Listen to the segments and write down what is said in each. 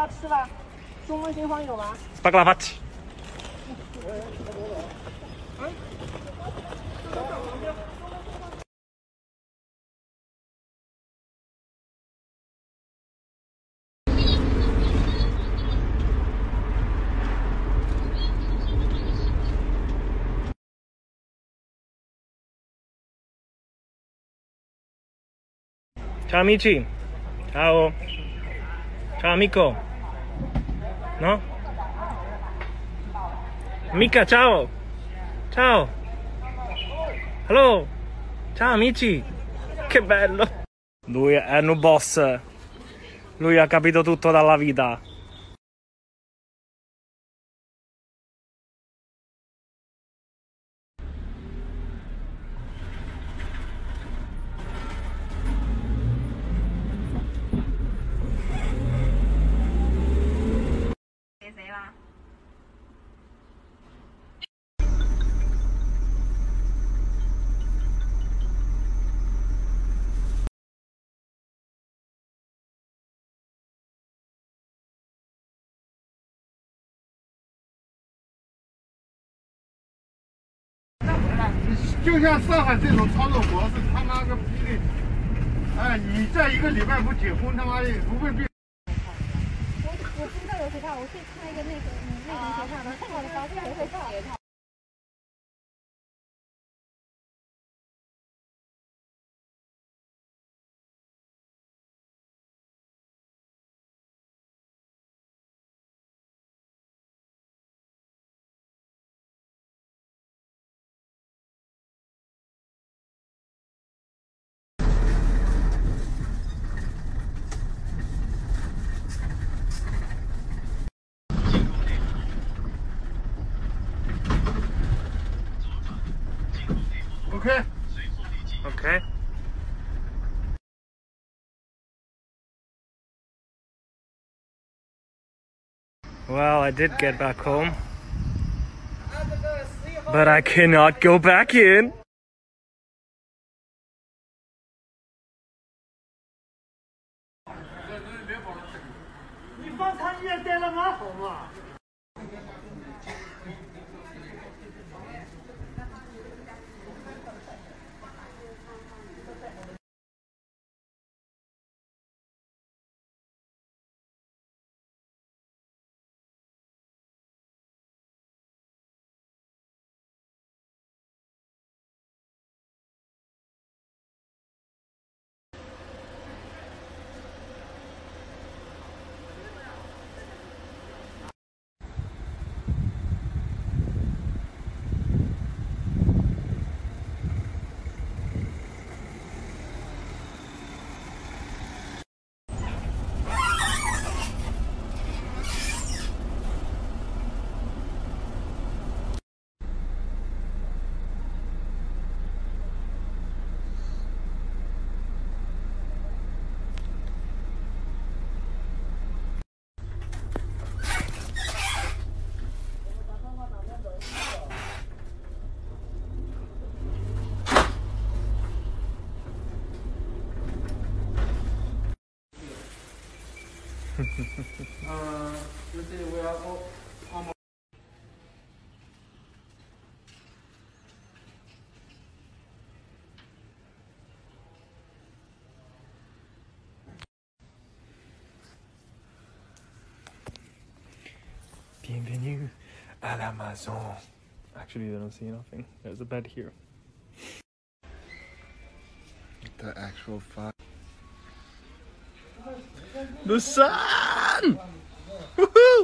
要吃吧？中文新方有吗？ 巴格拉巴奇。Ciao amici, ciao, ciao amico, no? Amica, ciao, ciao, hello, ciao amici, che bello! Lui è un boss, lui ha capito tutto dalla vita. Ciao 就像上海这种操作模式，他妈个逼的！哎，你这一个礼拜不结婚，他妈的不会变。 我不知道有谁套，我去看一个那个谁套的，看我的房间谁会套。 OK。 Okay. Well, I did get back home, but I cannot go back in. 你放餐业待了蛮好嘛。就是我要我。 Bienvenue à la maison. Actually, I don't see nothing. There's a bed here. The actual fuck. The sun! Woohoo!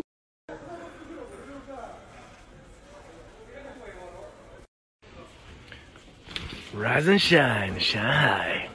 Rise and shine, Shanghai.